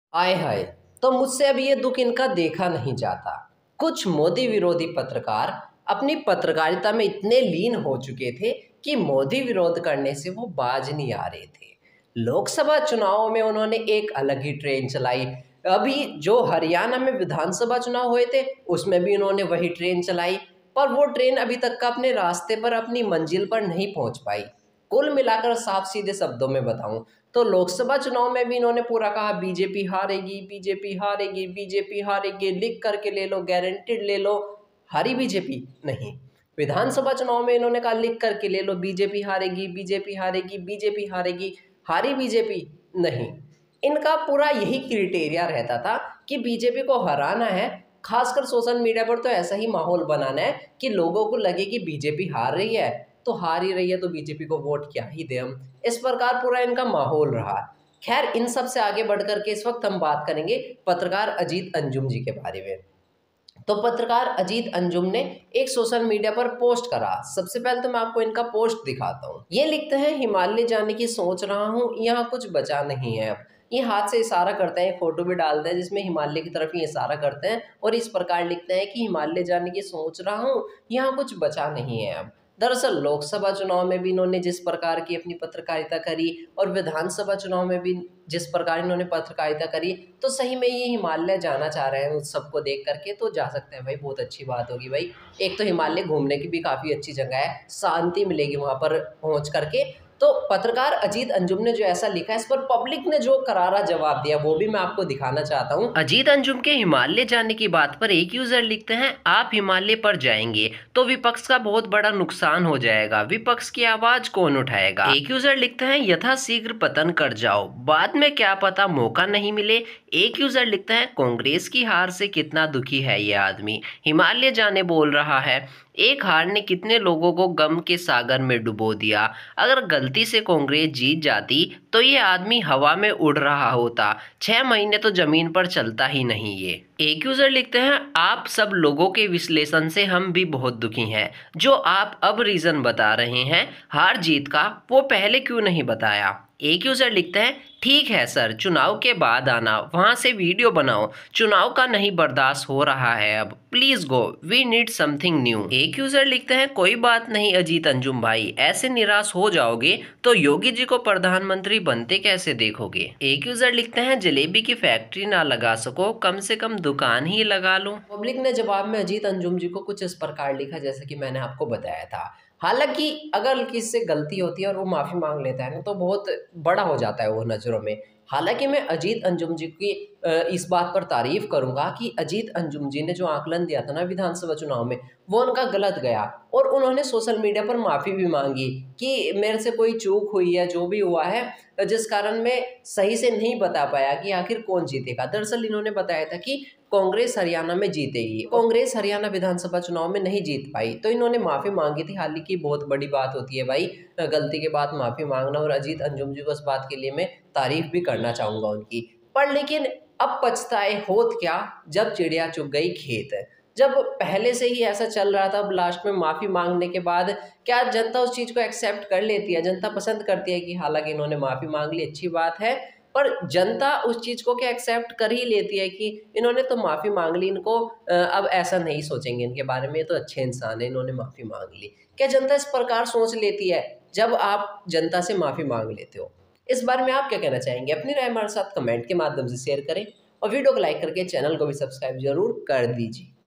आय हाय। तो मुझसे अब ये दुख इनका देखा नहीं जाता। कुछ मोदी विरोधी पत्रकार अपनी पत्रकारिता में इतने लीन हो चुके थे कि मोदी विरोध करने से वो बाज नहीं आ रहे थे। लोकसभा चुनावों में उन्होंने एक अलग ही ट्रेन चलाई। अभी जो हरियाणा में विधानसभा चुनाव हुए थे उसमें भी उन्होंने वही ट्रेन चलाई, पर वो ट्रेन अभी तक का अपने रास्ते पर अपनी मंजिल पर नहीं पहुंच पाई। कुल मिलाकर साफ सीधे शब्दों में बताऊं तो लोकसभा चुनाव में भी इन्होंने पूरा कहा बीजेपी हारेगी, बीजेपी हारेगी, बीजेपी हारेगी, लिख करके ले लो, गारंटेड ले लो। हारी बीजेपी नहीं। विधानसभा चुनाव में इन्होंने कहा लिख करके ले लो, बीजेपी हारेगी, बीजेपी हारेगी, बीजेपी हारेगी। हारी बीजेपी नहीं। इनका पूरा यही क्राइटेरिया रहता था कि बीजेपी को हराना है। खासकर सोशल मीडिया पर तो ऐसा ही माहौल बनाना है कि लोगों को लगे कि बीजेपी हार रही है, तो हार ही रही है तो बीजेपी को वोट क्या ही दे हम। इस प्रकार पूरा इनका माहौल रहा। खैर, इन सब से आगे बढ़ करके इस वक्त हम बात करेंगे पत्रकार अजीत अंजुम जी के बारे में। तो पत्रकार अजीत अंजुम ने एक सोशल मीडिया पर पोस्ट करा। सबसे पहले तो मैं आपको इनका पोस्ट दिखाता हूँ। ये लिखते हैं, हिमालय जाने की सोच रहा हूँ, यहाँ कुछ बचा नहीं है अब। ये हाथ से इशारा करते हैं, फोटो भी डालते हैं जिसमें हिमालय की तरफ ही इशारा करते हैं और इस प्रकार लिखते हैं कि हिमालय जाने की सोच रहा हूँ, यहाँ कुछ बचा नहीं है अब। दरअसल लोकसभा चुनाव में भी इन्होंने जिस प्रकार की अपनी पत्रकारिता करी और विधानसभा चुनाव में भी जिस प्रकार इन्होंने पत्रकारिता करी, तो सही में ये हिमालय जाना चाह रहे हैं। उस सबको देख करके तो जा सकते हैं भाई, बहुत अच्छी बात होगी भाई। एक तो हिमालय घूमने की भी काफ़ी अच्छी जगह है, शांति मिलेगी वहाँ पर पहुँच करके। तो पत्रकार अजीत अंजुम ने जो ऐसा लिखा है, इस पर पब्लिक ने जो करारा जवाब दिया वो भी मैं आपको दिखाना चाहता हूँ। अजीत अंजुम के हिमालय जाने की बात पर एक यूजर लिखते हैं, आप हिमालय पर जाएंगे तो विपक्ष का बहुत बड़ा नुकसान हो जाएगा, विपक्ष की आवाज कौन उठाएगा। एक यूजर लिखते हैं, यथाशीघ्र पतन कर जाओ, बाद में क्या पता मौका नहीं मिले। एक यूजर लिखते हैं, कांग्रेस की हार से कितना दुखी है ये आदमी, हिमालय जाने बोल रहा है। एक हार ने कितने लोगों को गम के सागर में डुबो दिया। अगर गलती से कांग्रेस जीत जाती तो ये आदमी हवा में उड़ रहा होता, 6 महीने तो जमीन पर चलता ही नहीं ये। एक यूजर लिखते हैं, आप सब लोगों के विश्लेषण से हम भी बहुत दुखी हैं। जो आप अब रीजन बता रहे हैं हार जीत का, वो पहले क्यों नहीं बताया। एक यूजर लिखते हैं, ठीक है सर, चुनाव के बाद आना, वहां से वीडियो बनाओ, चुनाव का नहीं बर्दाश्त हो रहा है अब, please go, we need something new. एक यूजर लिखते हैं, कोई बात नहीं अजीत अंजुम भाई, ऐसे निराश हो जाओगे तो योगी जी को प्रधानमंत्री बनते कैसे देखोगे। एक यूजर लिखते हैं, जलेबी की फैक्ट्री ना लगा सको, कम से कम दुकान ही लगा लो। पब्लिक ने जवाब में अजीत अंजुम जी को कुछ इस प्रकार लिखा जैसे कि मैंने आपको बताया था। हालांकि अगर किसी से गलती होती है और वो माफ़ी मांग लेता है ना, तो बहुत बड़ा हो जाता है वो नज़रों में। हालांकि मैं अजीत अंजुम जी की इस बात पर तारीफ करूंगा कि अजीत अंजुम जी ने जो आकलन दिया था ना विधानसभा चुनाव में, वो उनका गलत गया और उन्होंने सोशल मीडिया पर माफ़ी भी मांगी कि मेरे से कोई चूक हुई है, जो भी हुआ है, जिस कारण मैं सही से नहीं बता पाया कि आखिर कौन जीतेगा। दरअसल इन्होंने बताया था कि कांग्रेस हरियाणा में जीतेगी, कांग्रेस हरियाणा विधानसभा चुनाव में नहीं जीत पाई, तो इन्होंने माफ़ी मांगी थी। हालांकि बहुत बड़ी बात होती है भाई, गलती के बाद माफ़ी मांगना, और अजीत अंजुम जी को इस बात के लिए मैं तारीफ भी करना चाहूँगा उनकी। पर लेकिन अब पछताए होत क्या, जब चिड़िया चुग गई खेत। जब पहले से ही ऐसा चल रहा था, अब लास्ट में माफ़ी मांगने के बाद क्या जनता उस चीज़ को एक्सेप्ट कर लेती है? जनता पसंद करती है कि हालांकि इन्होंने माफ़ी मांग ली, अच्छी बात है, पर जनता उस चीज़ को क्या एक्सेप्ट कर ही लेती है कि इन्होंने तो माफ़ी मांग ली, इनको अब ऐसा नहीं सोचेंगे इनके बारे में, ये तो अच्छे इंसान है, इन्होंने माफ़ी मांग ली। क्या जनता इस प्रकार सोच लेती है जब आप जनता से माफ़ी मांग लेते हो? इस बारे में आप क्या कहना चाहेंगे? अपनी राय हमारे साथ कमेंट के माध्यम से शेयर करें और वीडियो को लाइक करके चैनल को भी सब्सक्राइब जरूर कर दीजिए।